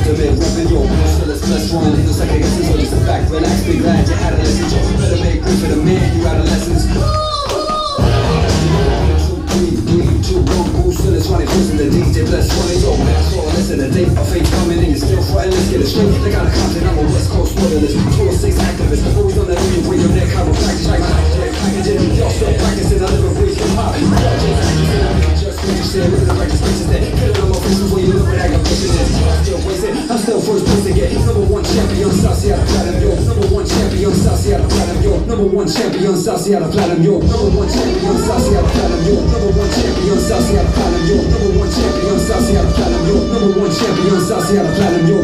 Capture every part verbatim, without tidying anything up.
ultimate weapon. Yo, so let's bless one. No second guessing, so just sit back, relax, be glad you had a lesson. Yo, better make room for the man, you adolescents. Two wrong moves, so let's run it close to the D J. Bless one of yo, man. So listen, the date of fate coming in, you're still fighting. Let's get it straight. They got a content, I'm a West Coast loyalist. two oh six activist, always on that ring, where your neck, I will practice like my packaging. Y'all still practicing, I live and breathe hip hop. Y'all just practicing, I mean, just what you said. Look at the practice bitches that get it on my faces when you look at aggravation. I'm still wasted, I'm still first place to get number one champion, South Seattle Platinum, yo. Number one champion, South Seattle Platinum, yo. Number one champion, South Seattle Platinum, yo. Number one champion, South Seattle Platinum, yo. Number one champion, South Seattle Platinum, yo. Number one champion, South Seattle Platinum, yo. Number one champion, South Seattle Platinum, yo.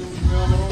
and, uh,